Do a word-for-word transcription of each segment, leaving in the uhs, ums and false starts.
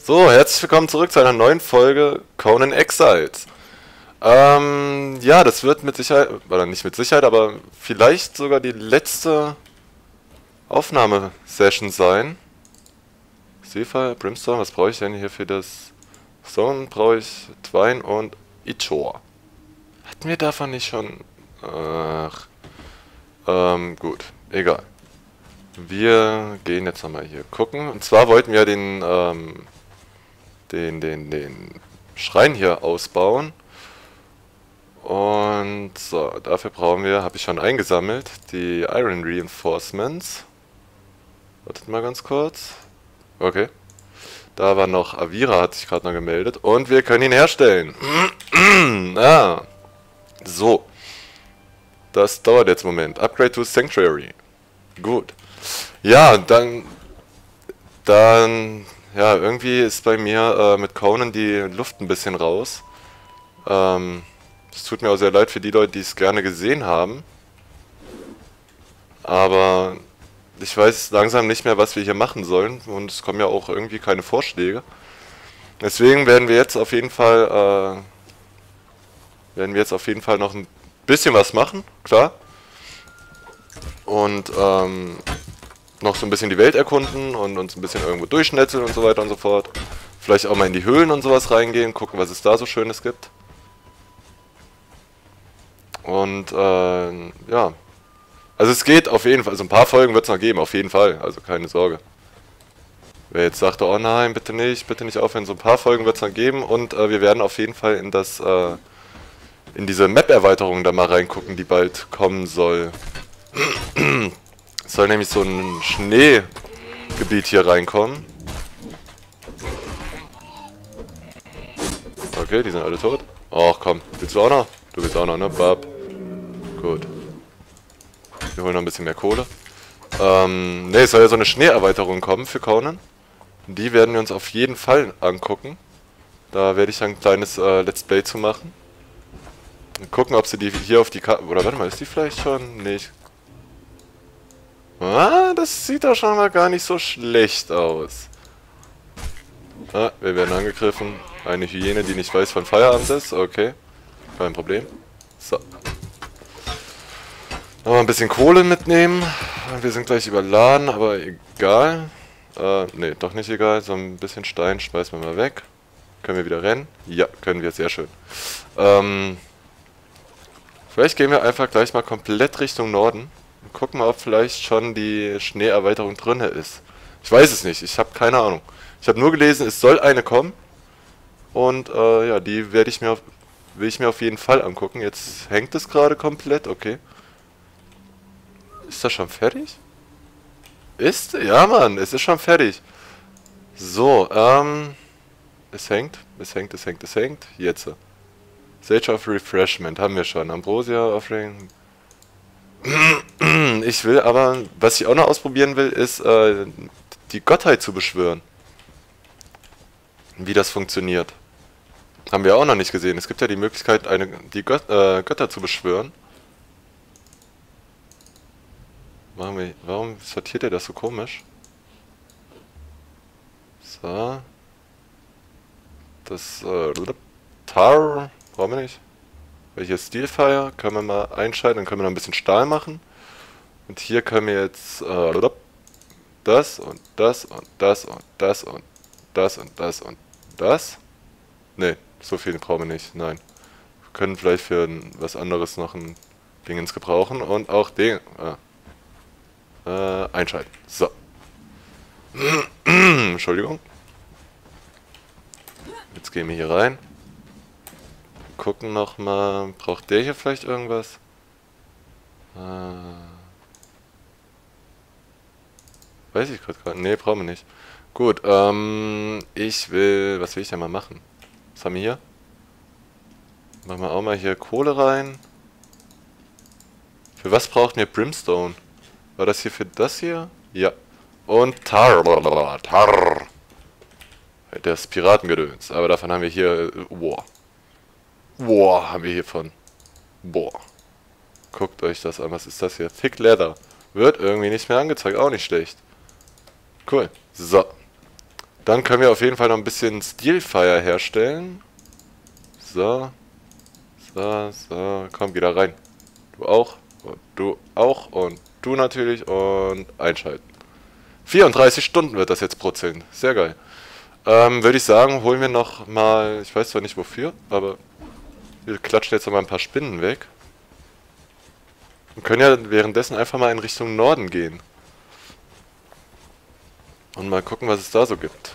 So, herzlich willkommen zurück zu einer neuen Folge Conan Exiles. Ähm, ja, das wird mit Sicherheit, oder nicht mit Sicherheit, aber vielleicht sogar die letzte Aufnahmesession sein. Seefall, Brimstone, was brauche ich denn hier für das Stone? Brauche ich Twine und Ichor. Hatten wir davon nicht schon... Ach, ähm, gut, egal. Wir gehen jetzt nochmal hier gucken. Und zwar wollten wir den, ähm, den, den, den Schrein hier ausbauen. Und so, dafür brauchen wir, habe ich schon eingesammelt, die Iron Reinforcements. Wartet mal ganz kurz. Okay. Da war noch Avira, hat sich gerade noch gemeldet. Und wir können ihn herstellen. Ah. So. Das dauert jetzt einen Moment. Upgrade to Sanctuary. Gut. Ja, dann... Dann... Ja, irgendwie ist bei mir äh, mit Conan die Luft ein bisschen raus. Ähm... Es tut mir auch sehr leid für die Leute, die es gerne gesehen haben. Aber ich weiß langsam nicht mehr, was wir hier machen sollen. Und es kommen ja auch irgendwie keine Vorschläge. Deswegen werden wir jetzt auf jeden Fall äh, werden wir jetzt auf jeden Fall noch ein bisschen was machen, klar. Und ähm, noch so ein bisschen die Welt erkunden und uns ein bisschen irgendwo durchschnetzeln und so weiter und so fort. Vielleicht auch mal in die Höhlen und sowas reingehen, gucken, was es da so Schönes gibt. Und, äh, ja. Also es geht auf jeden Fall, also ein paar Folgen wird es noch geben, auf jeden Fall, also keine Sorge. Wer jetzt sagte, oh nein, bitte nicht, bitte nicht aufhören, so ein paar Folgen wird es noch geben und äh, wir werden auf jeden Fall in das, äh, in diese Map-Erweiterung da mal reingucken, die bald kommen soll. Es soll nämlich so ein Schneegebiet hier reinkommen. Okay, die sind alle tot. Ach komm, willst du auch noch? Du willst auch noch, ne? Bab. Gut. Wir holen noch ein bisschen mehr Kohle. Ähm, ne, es soll ja so eine Schneeerweiterung kommen für Conan. Die werden wir uns auf jeden Fall angucken. Da werde ich ein kleines äh, Let's Play zu machen. Und gucken, ob sie die hier auf die Karte... Oder warte mal, ist die vielleicht schon? Nee, ich... Ah, das sieht doch schon mal gar nicht so schlecht aus. Ah, wir werden angegriffen. Eine Hyäne, die nicht weiß, wann Feierabend ist. Okay. Kein Problem. So. Nochmal ein bisschen Kohle mitnehmen. Wir sind gleich überladen, aber egal. Äh, ne, doch nicht egal. So ein bisschen Stein schmeißen wir mal weg. Können wir wieder rennen? Ja, können wir. Sehr schön. Ähm, vielleicht gehen wir einfach gleich mal komplett Richtung Norden. Und gucken mal, ob vielleicht schon die Schneeerweiterung drin ist. Ich weiß es nicht. Ich habe keine Ahnung. Ich habe nur gelesen, es soll eine kommen. Und äh, ja, die werde ich mir auf, will ich mir auf jeden Fall angucken. Jetzt hängt es gerade komplett. Okay. Ist das schon fertig? Ist? Ja, Mann, es ist schon fertig. So, ähm... Es hängt, es hängt, es hängt, es hängt. Jetzt. Sage of Refreshment haben wir schon. Ambrosia Offering. Ich will aber... Was ich auch noch ausprobieren will, ist, äh, die Gottheit zu beschwören. Wie das funktioniert. Haben wir auch noch nicht gesehen. Es gibt ja die Möglichkeit, eine, die Gött, äh, Götter zu beschwören. Machen wir, warum sortiert er das so komisch? So. Das, äh, Tar, brauchen wir nicht. Welches Steelfire können wir mal einschalten, dann können wir noch ein bisschen Stahl machen. Und hier können wir jetzt, äh, das und das und das und das und das und das und das. Ne, so viel brauchen wir nicht, nein. Wir können vielleicht für was anderes noch ein Dingens gebrauchen und auch den, ah. Äh, einschalten. So. Entschuldigung. Jetzt gehen wir hier rein. Gucken nochmal. Braucht der hier vielleicht irgendwas? Äh, weiß ich gerade gar nicht. Ne, brauchen wir nicht. Gut, ähm, ich will... Was will ich denn mal machen? Was haben wir hier? Machen wir auch mal hier Kohle rein. Für was brauchen wir Brimstone? War das hier für das hier? Ja. Und Tar. Tar. Das Piratengedöns. Aber davon haben wir hier... Boah. Boah, haben wir hiervon. Boah. Guckt euch das an. Was ist das hier? Thick Leather. Wird irgendwie nicht mehr angezeigt. Auch nicht schlecht. Cool. So. Dann können wir auf jeden Fall noch ein bisschen Steelfire herstellen. So. So, so. Komm, geh da rein. Du auch. Und du auch. Und du natürlich. Und einschalten. vierunddreißig Stunden wird das jetzt pro Zellen. Sehr geil. Ähm, würde ich sagen, holen wir noch mal... Ich weiß zwar nicht wofür, aber... Wir klatschen jetzt noch mal ein paar Spinnen weg. Und können ja währenddessen einfach mal in Richtung Norden gehen. Und mal gucken, was es da so gibt.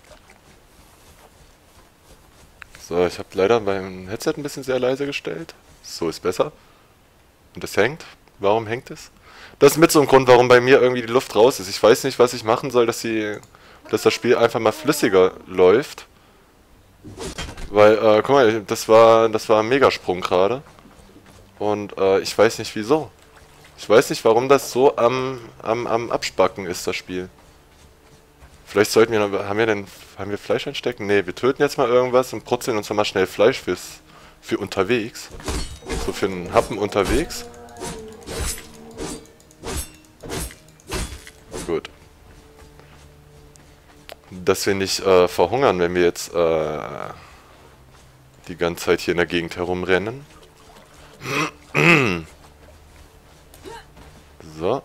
So, ich habe leider beim Headset ein bisschen sehr leise gestellt. So ist besser. Und es hängt. Warum hängt es? Das ist mit so einem Grund, warum bei mir irgendwie die Luft raus ist. Ich weiß nicht, was ich machen soll, dass, die, dass das Spiel einfach mal flüssiger läuft. Weil, äh, guck mal, das war, das war ein Megasprung gerade. Und äh, ich weiß nicht wieso. Ich weiß nicht, warum das so am, am, am Abspacken ist, das Spiel. Vielleicht sollten wir, noch, haben wir denn, haben wir Fleisch einstecken? Ne, wir töten jetzt mal irgendwas und brutzeln uns mal schnell Fleisch fürs, für unterwegs. So für einen Happen unterwegs. Gut. Dass wir nicht äh, verhungern, wenn wir jetzt äh, die ganze Zeit hier in der Gegend herumrennen. So.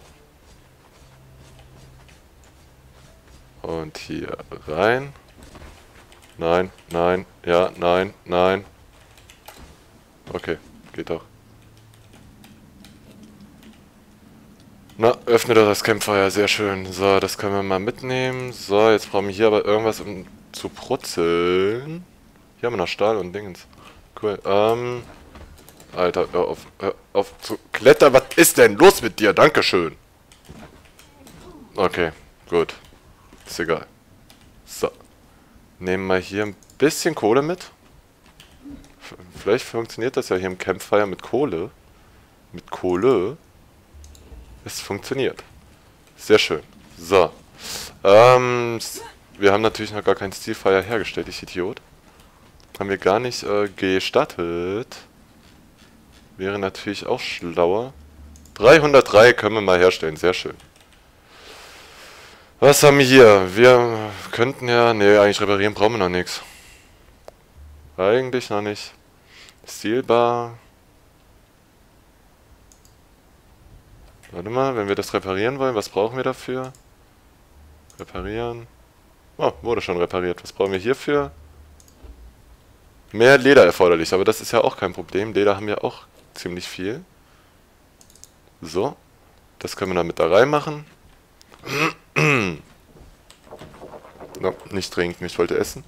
Und hier rein. Nein, nein, ja, nein, nein. Okay, geht doch. Na, öffne doch das Campfire, sehr schön. So, das können wir mal mitnehmen. So, jetzt brauchen wir hier aber irgendwas, um zu brutzeln. Hier haben wir noch Stahl und Dingens. Cool, ähm... Alter, hör auf, hör auf zu klettern. Was ist denn los mit dir? Dankeschön. Okay, gut. Ist egal. So. Nehmen wir hier ein bisschen Kohle mit. F- Vielleicht funktioniert das ja hier im Campfire mit Kohle. Mit Kohle. Es funktioniert. Sehr schön. So. Ähm, wir haben natürlich noch gar kein Steelfire hergestellt, ich Idiot. Haben wir gar nicht äh, gestattet. Wäre natürlich auch schlauer. dreihundertdrei können wir mal herstellen, sehr schön. Was haben wir hier? Wir könnten ja... Ne, eigentlich reparieren brauchen wir noch nichts. Eigentlich noch nicht. Steelbar. Warte mal, wenn wir das reparieren wollen, was brauchen wir dafür? Reparieren. Oh, wurde schon repariert. Was brauchen wir hierfür? Mehr Leder erforderlich, aber das ist ja auch kein Problem. Leder haben wir auch ziemlich viel. So. Das können wir dann mit da reinmachen. No, nicht trinken, ich wollte essen.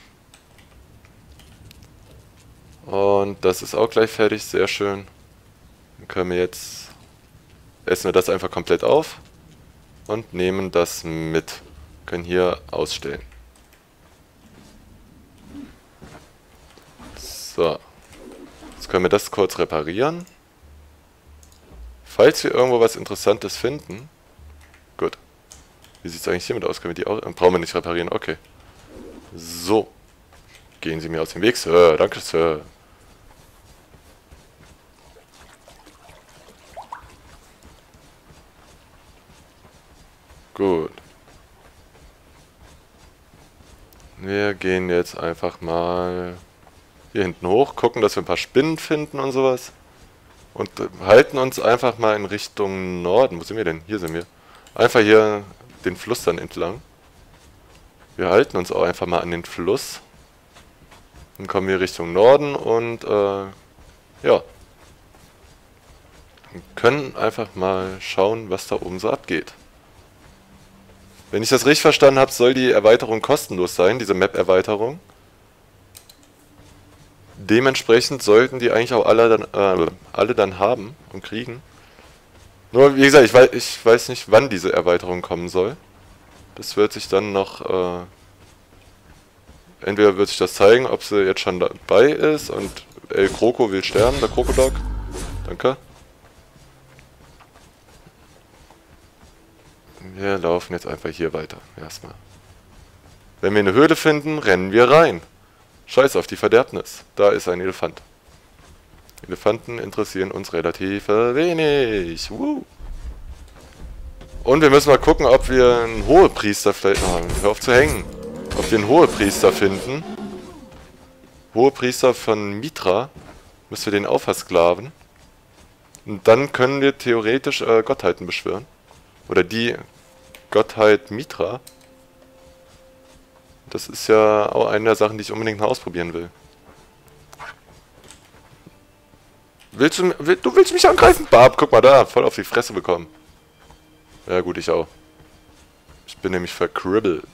Und das ist auch gleich fertig, sehr schön. Dann können wir jetzt... Essen wir das einfach komplett auf. Und nehmen das mit. Können hier ausstellen. So. Jetzt können wir das kurz reparieren. Falls wir irgendwo was Interessantes finden. Gut. Wie sieht es eigentlich hiermit aus? Können wir die auch... Brauchen wir nicht reparieren, okay. So. Gehen Sie mir aus dem Weg, Sir. Danke, Sir. Gut. Wir gehen jetzt einfach mal hier hinten hoch, gucken, dass wir ein paar Spinnen finden und sowas. Und halten uns einfach mal in Richtung Norden. Wo sind wir denn? Hier sind wir. Einfach hier den Fluss dann entlang. Wir halten uns auch einfach mal an den Fluss. Dann kommen wir Richtung Norden und äh, ja. Können einfach mal schauen, was da oben so abgeht. Wenn ich das richtig verstanden habe, soll die Erweiterung kostenlos sein, diese Map-Erweiterung. Dementsprechend sollten die eigentlich auch alle dann, äh, alle dann haben und kriegen. Nur, wie gesagt, ich weiß, ich weiß nicht, wann diese Erweiterung kommen soll. Das wird sich dann noch... Äh, entweder wird sich das zeigen, ob sie jetzt schon dabei ist und El Croco will sterben, der Krokodok. Danke. Wir laufen jetzt einfach hier weiter, erstmal. Wenn wir eine Höhle finden, rennen wir rein. Scheiß auf die Verderbnis. Da ist ein Elefant. Elefanten interessieren uns relativ wenig. Woo. Und wir müssen mal gucken, ob wir einen Hohepriester vielleicht noch haben. Hör auf zu hängen. ob wir einen Hohepriester finden. Hohepriester von Mitra. Müssen wir den auch versklaven. Und dann können wir theoretisch äh, Gottheiten beschwören. Oder die Gottheit Mitra. Das ist ja auch eine der Sachen, die ich unbedingt mal ausprobieren will. Willst du, will, du willst mich angreifen? Barb, guck mal da, voll auf die Fresse bekommen. Ja gut, ich auch. Ich bin nämlich verkribbelt.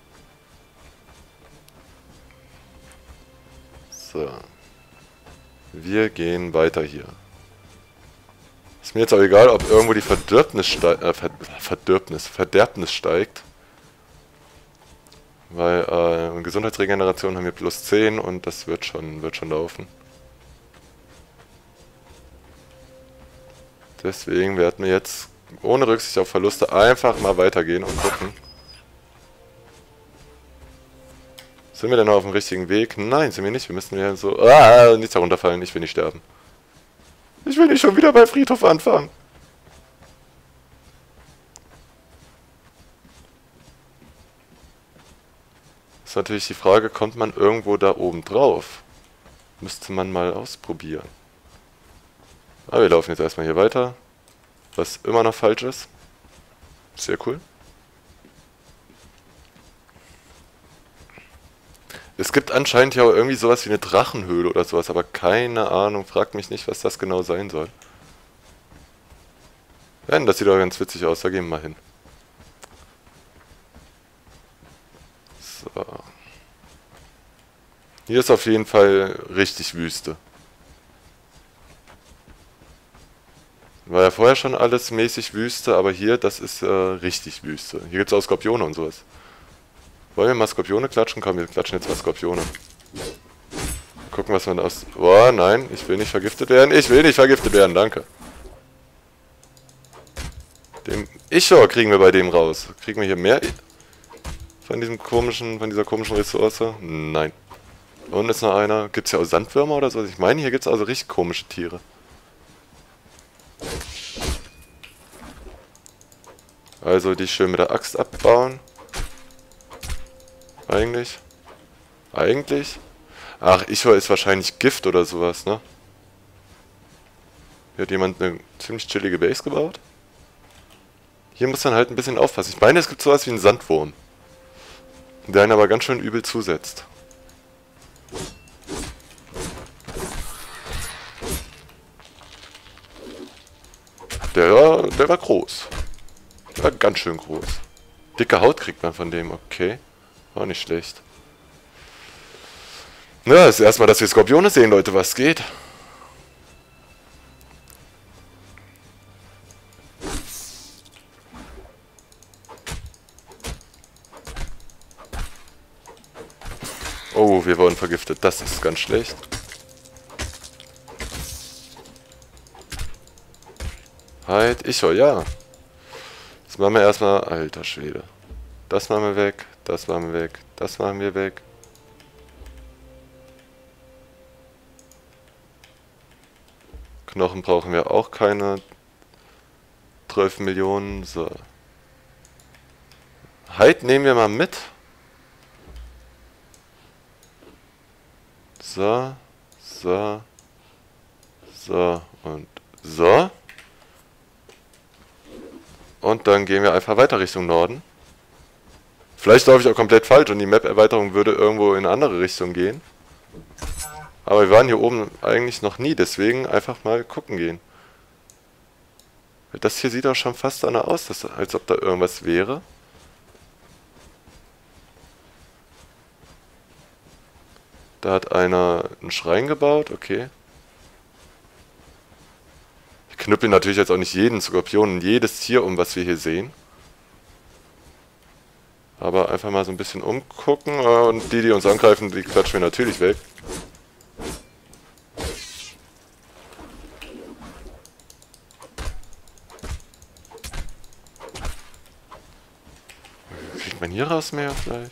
So. Wir gehen weiter hier. Ist mir jetzt auch egal, ob irgendwo die Verderbnis steigt, äh, Verderbnis, Verderbnis steigt. Weil, äh, Gesundheitsregeneration haben wir plus zehn und das wird schon, wird schon laufen. Deswegen werden wir jetzt ohne Rücksicht auf Verluste einfach mal weitergehen und gucken. Sind wir denn noch auf dem richtigen Weg? Nein, sind wir nicht. Wir müssen ja so... Ah, nichts herunterfallen. Ich will nicht sterben. Ich will nicht schon wieder bei Friedhof anfangen. Ist natürlich die Frage, kommt man irgendwo da oben drauf? Müsste man mal ausprobieren. Aber wir laufen jetzt erstmal hier weiter. Was immer noch falsch ist. Sehr cool. Es gibt anscheinend ja auch irgendwie sowas wie eine Drachenhöhle oder sowas, aber keine Ahnung, fragt mich nicht, was das genau sein soll. Ja, das sieht doch ganz witzig aus, da gehen wir mal hin. So. Hier ist auf jeden Fall richtig Wüste. War ja vorher schon alles mäßig Wüste, aber hier, das ist äh, richtig Wüste. Hier gibt es auch Skorpione und sowas. Wollen wir mal Skorpione klatschen? Komm, wir klatschen jetzt mal Skorpione. Gucken, was man aus... Boah, nein, ich will nicht vergiftet werden. Ich will nicht vergiftet werden, danke. Den Ichor kriegen wir bei dem raus. Kriegen wir hier mehr von diesem komischen, von dieser komischen Ressource? Nein. Und ist noch einer. Gibt es ja auch Sandwürmer oder so? Ich meine, hier gibt es also richtig komische Tiere. Also die schön mit der Axt abbauen. Eigentlich. Eigentlich. Ach, Ichor ist wahrscheinlich Gift oder sowas, ne? Hier hat jemand eine ziemlich chillige Base gebaut. Hier muss man halt ein bisschen aufpassen. Ich meine, es gibt sowas wie einen Sandwurm. Der einen aber ganz schön übel zusetzt. Der war, der war groß. Der war ganz schön groß. Dicke Haut kriegt man von dem, okay. War nicht schlecht. Na, ja, ist erstmal, dass wir Skorpione sehen, Leute, was geht. Oh, wir wurden vergiftet. Das ist ganz schlecht. Halt, ich, oh ja. Das machen wir erstmal. Alter Schwede. Das machen wir weg. Das machen wir weg. Das machen wir weg. Knochen brauchen wir auch keine. zwölf Millionen. So. Halt nehmen wir mal mit. So. So. So. Und so. Und dann gehen wir einfach weiter Richtung Norden. Vielleicht laufe ich auch komplett falsch und die Map-Erweiterung würde irgendwo in eine andere Richtung gehen. Aber wir waren hier oben eigentlich noch nie, deswegen einfach mal gucken gehen. Das hier sieht auch schon fast danach aus, dass, als ob da irgendwas wäre. Da hat einer einen Schrein gebaut, okay. Ich knüppel natürlich jetzt auch nicht jeden Skorpion und jedes Tier um, was wir hier sehen. Aber einfach mal so ein bisschen umgucken und die, die uns angreifen, die klatschen wir natürlich weg. Kriegt man hier raus mehr vielleicht?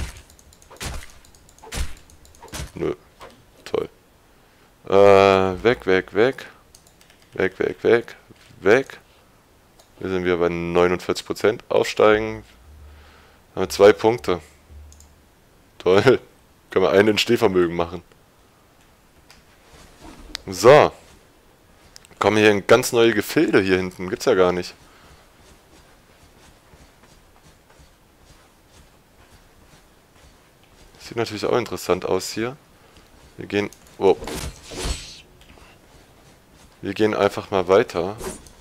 Nö. Toll. Äh, weg, weg, weg. Weg, weg, weg. Weg. Wir sind wieder bei neunundvierzig Prozent. Aufsteigen. Haben wir zwei Punkte. Toll. Können wir einen in Stehvermögen machen. So. Kommen hier in ganz neue Gefilde hier hinten. Gibt's ja gar nicht. Sieht natürlich auch interessant aus hier. Wir gehen... Oh. Wir gehen einfach mal weiter.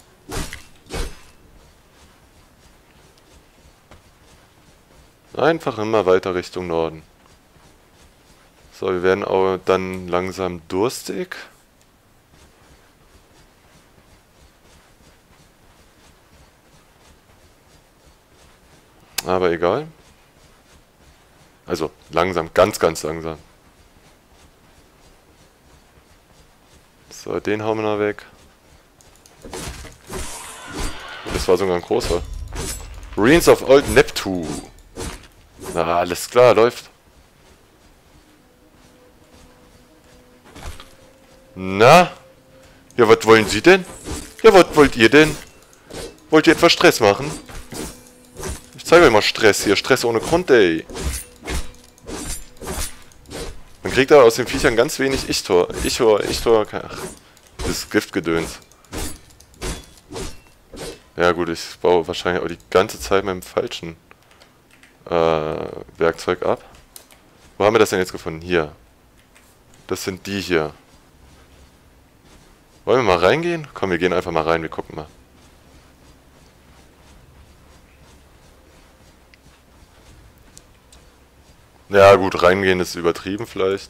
Einfach immer weiter Richtung Norden. So, wir werden auch dann langsam durstig. Aber egal. Also, langsam, ganz, ganz langsam. So, den hauen wir noch weg. Das war sogar ein großer. Ruins of Old Neptune. Na, alles klar, läuft. Na? Ja, was wollen Sie denn? Ja, was wollt ihr denn? Wollt ihr etwas Stress machen? Ich zeige euch mal Stress hier. Stress ohne Grund, ey. Man kriegt aber aus den Viechern ganz wenig Ichtor. Ichtor, Ichtor, ach, das Giftgedöns. Ja gut, ich baue wahrscheinlich auch die ganze Zeit mit dem falschen äh, Werkzeug ab. Wo haben wir das denn jetzt gefunden? Hier. Das sind die hier. Wollen wir mal reingehen? Komm, wir gehen einfach mal rein, wir gucken mal. Ja gut, reingehen ist übertrieben vielleicht.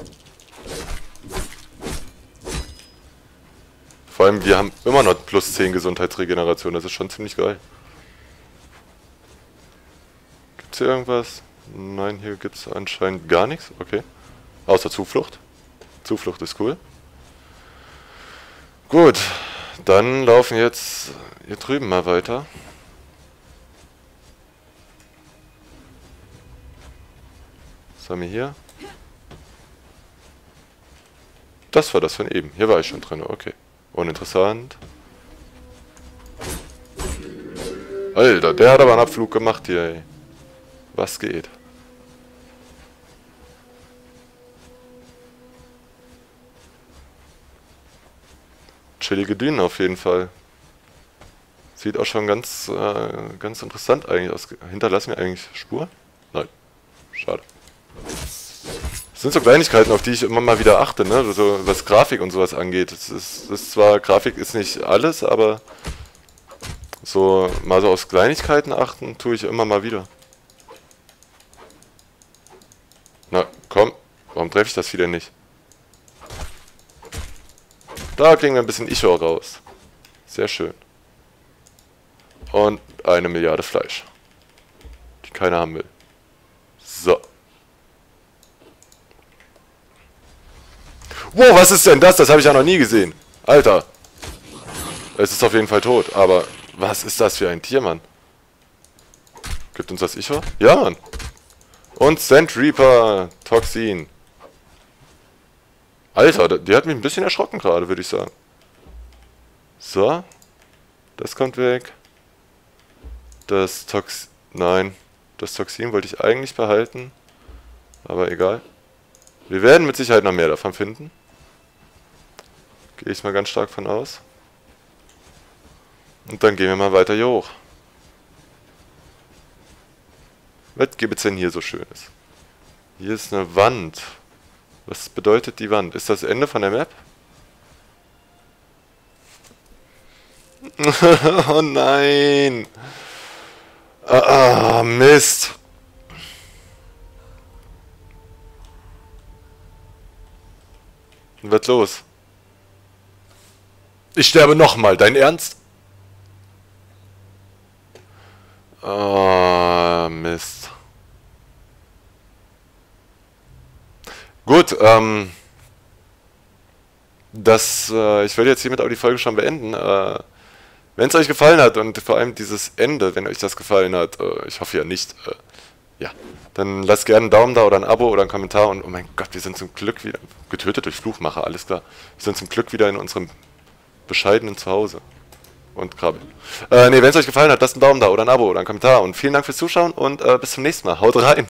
Vor allem, wir haben immer noch plus zehn Gesundheitsregeneration, das ist schon ziemlich geil. Gibt's hier irgendwas? Nein, hier gibt's anscheinend gar nichts, okay. Außer Zuflucht. Zuflucht ist cool. Gut, dann laufen jetzt hier drüben mal weiter. Was haben wir hier? Das war das von eben. Hier war ich schon drin, okay. Uninteressant. Alter, der hat aber einen Abflug gemacht hier, ey. Was geht? Chillige Dünen auf jeden Fall. Sieht auch schon ganz, äh, ganz interessant eigentlich aus. Hinterlassen wir eigentlich Spuren? Nein. Schade. Das sind so Kleinigkeiten, auf die ich immer mal wieder achte, ne? So, was Grafik und sowas angeht. Es ist, ist zwar, Grafik ist nicht alles, aber so mal so aus Kleinigkeiten achten, tue ich immer mal wieder. Na, komm. Warum treffe ich das wieder nicht? Da kriegen wir ein bisschen Ichor raus. Sehr schön. Und eine Milliarde Fleisch. Die keiner haben will. So. Wow, was ist denn das? Das habe ich ja noch nie gesehen. Alter. Es ist auf jeden Fall tot, aber was ist das für ein Tier, Mann? Gibt uns das Ichor? Ja, Mann. Und Sand Reaper Toxin. Alter, die hat mich ein bisschen erschrocken gerade, würde ich sagen. So. Das kommt weg. Das Tox... Nein. Das Toxin wollte ich eigentlich behalten. Aber egal. Wir werden mit Sicherheit noch mehr davon finden. Gehe ich mal ganz stark von aus. Und dann gehen wir mal weiter hier hoch. Was gibt es denn hier so Schönes? Hier ist eine Wand. Was bedeutet die Wand? Ist das Ende von der Map? Oh nein! Ah, Mist! Was wird los? Ich sterbe nochmal, dein Ernst? Ah, Mist. Gut, ähm... Das, äh, ich werde jetzt hiermit auch die Folge schon beenden. Äh, wenn es euch gefallen hat und vor allem dieses Ende, wenn euch das gefallen hat, äh, ich hoffe ja nicht, äh, ja, dann lasst gerne einen Daumen da oder ein Abo oder einen Kommentar und oh mein Gott, wir sind zum Glück wieder, getötet durch Fluchmacher, alles klar. Wir sind zum Glück wieder in unserem bescheidenen Zuhause. Und krabbeln. Äh, ne, wenn es euch gefallen hat, lasst einen Daumen da oder ein Abo oder einen Kommentar und vielen Dank fürs Zuschauen und äh, bis zum nächsten Mal. Haut rein!